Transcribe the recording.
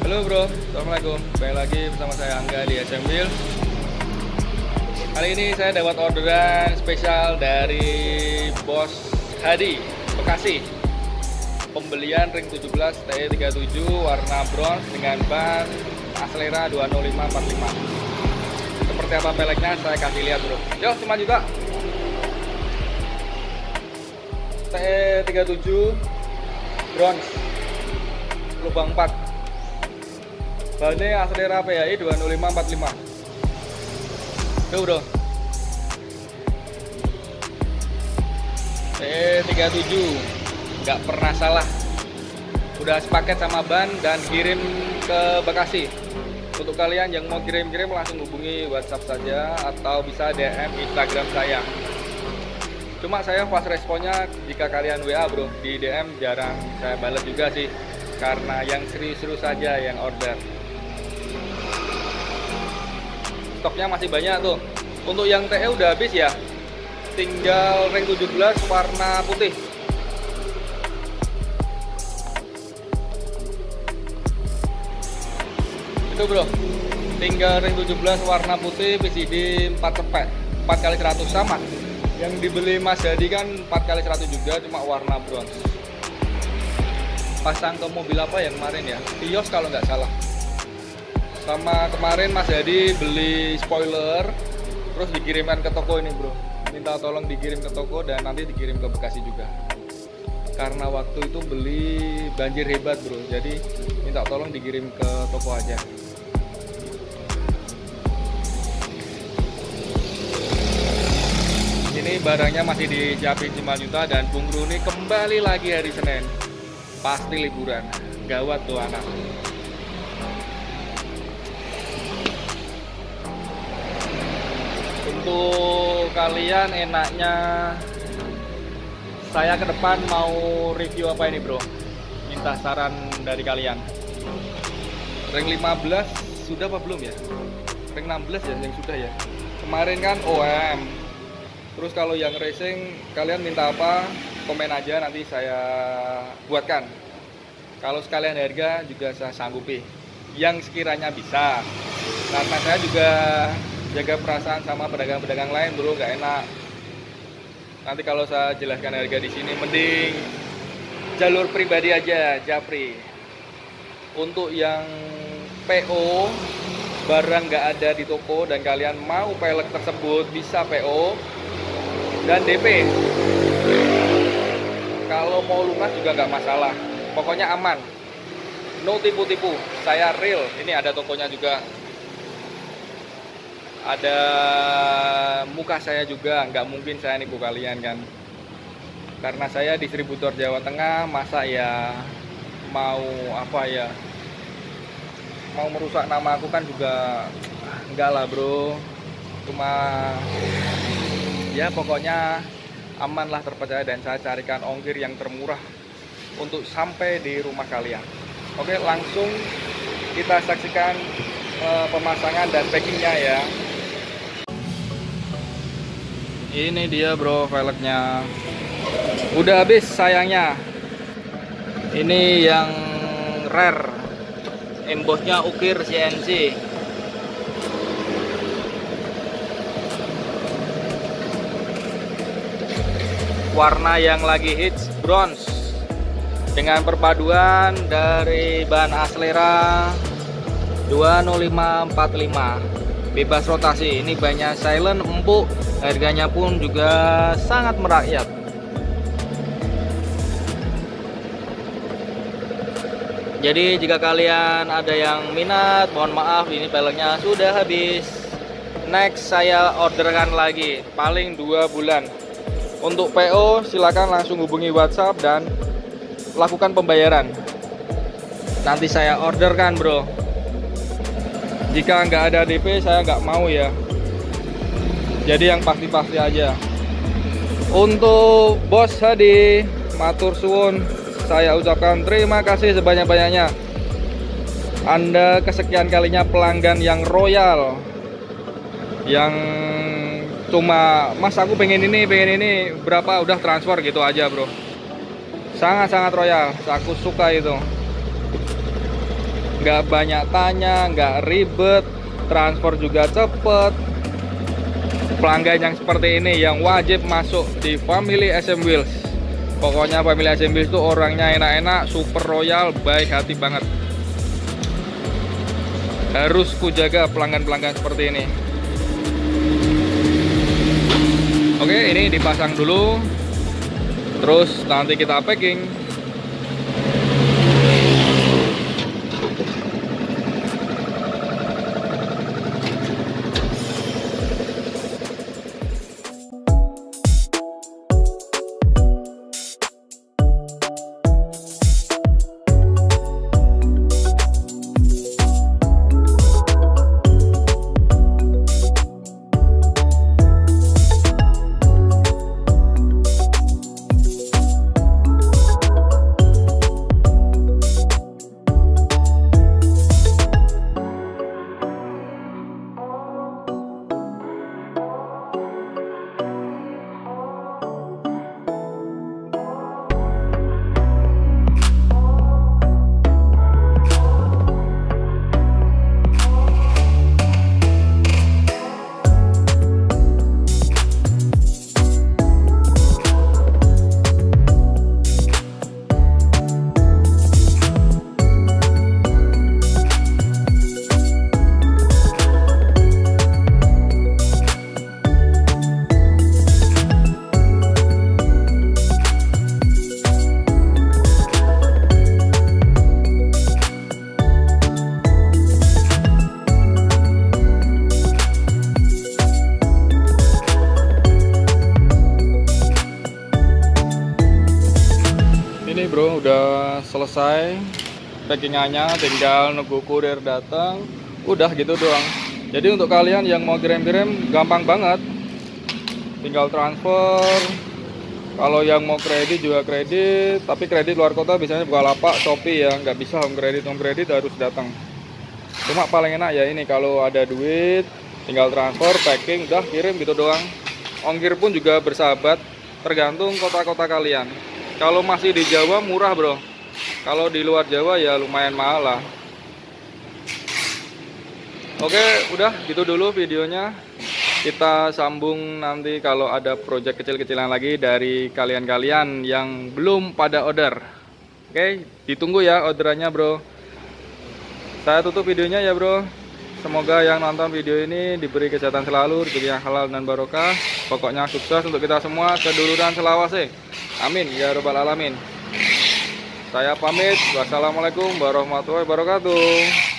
Halo bro, assalamualaikum. Kembali lagi bersama saya Angga di SM Wheel. Kali ini saya dapat orderan spesial dari Bos Hadi, Bekasi. Pembelian ring 17 TE37 warna bronze dengan ban Acelera 20545. Seperti apa peleknya saya kasih lihat bro. Yuk, 5 juta. TE37 bronze, lubang 4. Bannya Acelera PAI 20545. Tuh bro, TE37 nggak pernah salah. Udah sepaket sama ban dan kirim ke Bekasi. Untuk kalian yang mau kirim-kirim langsung hubungi WhatsApp saja atau bisa DM Instagram saya. Cuma saya fast responnya jika kalian WA bro, di DM jarang saya balas juga sih, karena yang serius-serius saja yang order. Stoknya masih banyak tuh. Untuk yang TE udah habis ya, tinggal ring 17 warna putih. Itu bro, tinggal ring 17 warna putih, PCD 4 cepet 4x100 sama. Yang dibeli Mas Hadi kan 4x100 juga, cuma warna bronze. Pasang ke mobil apa yang kemarin ya, Vios kalau nggak salah. Sama kemarin Mas Hadi beli spoiler, terus dikirimkan ke toko ini bro. Minta tolong dikirim ke toko dan nanti dikirim ke Bekasi juga. Karena waktu itu beli banjir hebat bro, jadi minta tolong dikirim ke toko aja. Ini barangnya masih disiapin 5 juta dan Bung Runi kembali lagi hari Senin. Pasti liburan, gawat tuh anak. Untuk kalian enaknya saya ke depan mau review apa ini bro? Minta saran dari kalian. Ring 15 sudah apa belum ya? Ring 16 ya yang sudah ya. Kemarin kan OM. Terus kalau yang racing kalian minta apa? Komen aja nanti saya buatkan. Kalau sekalian harga juga saya sanggupi. Yang sekiranya bisa. Karena saya juga jaga perasaan sama pedagang-pedagang lain bro, gak enak. Nanti kalau saya jelaskan harga di sini mending jalur pribadi aja, Japri. Untuk yang PO barang nggak ada di toko dan kalian mau pelek tersebut bisa PO dan DP. Kalau mau lunas juga nggak masalah, pokoknya aman. No tipu-tipu, saya real. Ini ada tokonya juga. Ada muka saya juga, nggak mungkin saya nipu kalian kan, karena saya distributor Jawa Tengah. Masa ya mau apa ya, mau merusak nama aku kan juga enggak lah bro. Cuma ya pokoknya aman lah, terpercaya, dan saya carikan ongkir yang termurah untuk sampai di rumah kalian. Oke, langsung kita saksikan pemasangan dan packingnya ya. Ini dia bro velgnya, udah habis sayangnya. Ini yang rare, embossnya ukir CNC. Warna yang lagi hits bronze dengan perpaduan dari ban Acelera 20545. Bebas rotasi, ini banyak silent, empuk, harganya pun juga sangat merakyat. Jadi jika kalian ada yang minat, mohon maaf ini peleknya sudah habis. Next saya orderkan lagi, paling 2 bulan. Untuk PO silakan langsung hubungi WhatsApp dan lakukan pembayaran. Nanti saya orderkan bro. Jika nggak ada DP saya nggak mau ya. Jadi yang pasti-pasti aja. Untuk Bos Hadi, matur suwun, saya ucapkan terima kasih sebanyak-banyaknya. Anda kesekian kalinya pelanggan yang royal, yang cuma mas aku pengen ini berapa udah transfer gitu aja bro. Sangat-sangat royal, aku suka itu. nggak banyak tanya, nggak ribet, transfer juga cepet. Pelanggan yang seperti ini yang wajib masuk di Family SM Wheels. Pokoknya Family SM Wheels itu orangnya enak-enak, super royal, baik hati banget. Harus kujaga pelanggan-pelanggan seperti ini. Oke, ini dipasang dulu, terus nanti kita packing. Ini bro, udah selesai packingannya, tinggal nunggu kurir datang, udah gitu doang. Jadi untuk kalian yang mau kirim-kirim gampang banget, tinggal transfer. Kalau yang mau kredit juga kredit, tapi kredit luar kota biasanya Bukalapak, Shopee ya, nggak bisa home kredit harus datang. Cuma paling enak ya ini, kalau ada duit tinggal transfer, packing, udah kirim gitu doang. Ongkir pun juga bersahabat, tergantung kota-kota kalian. Kalau masih di Jawa murah bro, kalau di luar Jawa ya lumayan mahal lah. Oke, udah gitu dulu videonya. Kita sambung nanti kalau ada project kecil-kecilan lagi dari kalian-kalian yang belum pada order. Oke, ditunggu ya orderannya bro. Saya tutup videonya ya bro. Semoga yang nonton video ini diberi kesehatan selalu, diberi yang halal dan barokah. Pokoknya sukses untuk kita semua, keduluran selawase. Amin ya robbal alamin. Saya pamit. Wassalamualaikum warahmatullahi wabarakatuh.